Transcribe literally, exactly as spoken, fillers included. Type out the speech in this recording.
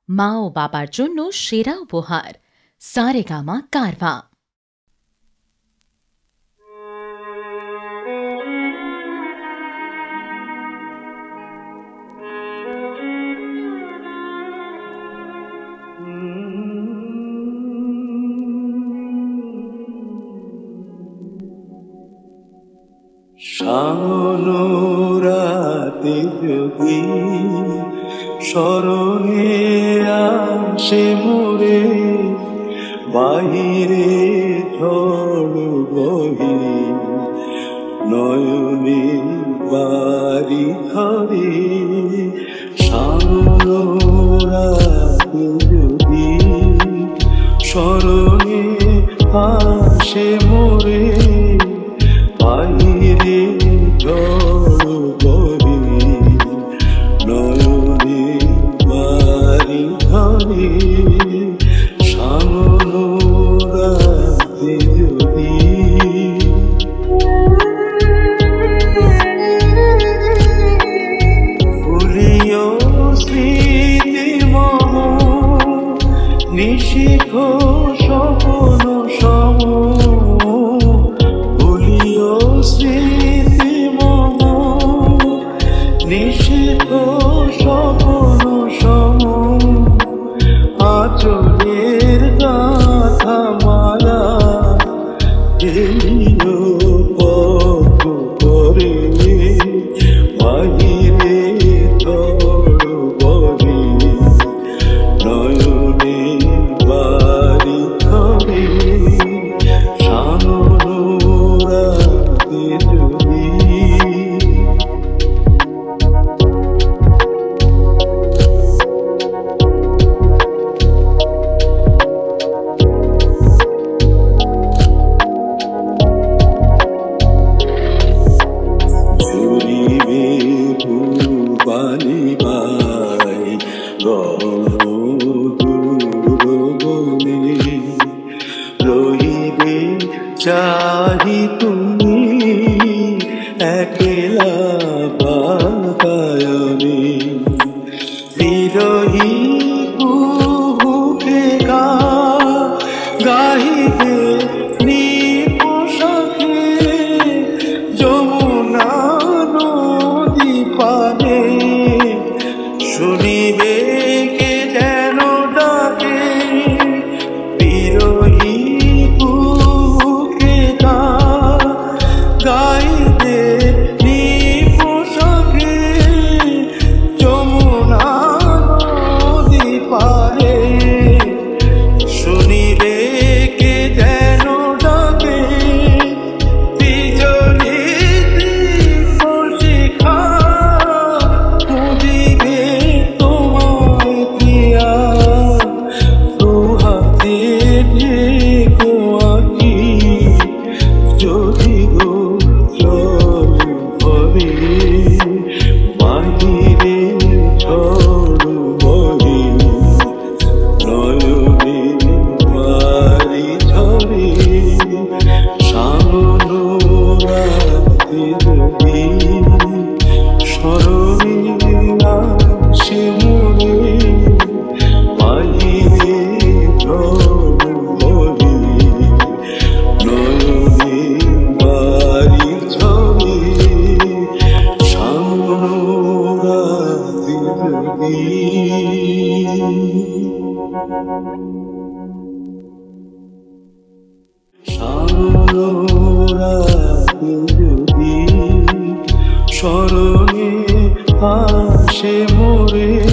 মা ও বাবার জন্য সেরা উপহার সারেগামা কারভা। শানুরাতে যদি স্মরণে আসে মোরে, বাহিরে ঝড় বহে নয়নে বাড়ি ধরে। শানুরাতে যদি স্মরণে আসে মোরে, বাহিরে ঝড় বহে নয়নে বাড়ি ধরে। শানুরাতে যদি ভুলিও স্মৃতি মম নিশিখ স্বপ্ন সম, ভুলিও স্মৃতি মম নিশিখ স্বপ্ন সম। আচলের গাথা মালা এলিও পথ করে, বাহিরে ঝড় বহে নয়নে বাড়ি ধরে। শানুরাতে যদি ঝুরিবে বালিবাই গণদূরবনে, রহিবে চাহি তুমি একলা বাতায়নে। বিরহী কুহুকে গা গাহিবে নিপোষাকে, যমুনা নদী পারে শুনিবে কে যেন ডাকে। বিরহী কুহুকে গা গাইবে নিপোষাকে, যমুনা নদী পারে শুনিবে কে যেন ডাকে। বিজলী দীপশিখা খুঁজিবে তোমায় প্রিয়া, দুহাতে ঢেকো আঁকি যদি গো জল ভরে। বাহিরে ঝড় বহে নয়নে বাড়ি ধরে। শানুরাতে যদি স্মরণে আসে মোরে, বাহিরে ঝড় বহে নয়নে বাড়ি ধরে। শানুরাতে যদি শানুরাতে যদি স্মরণে আসে মোরে,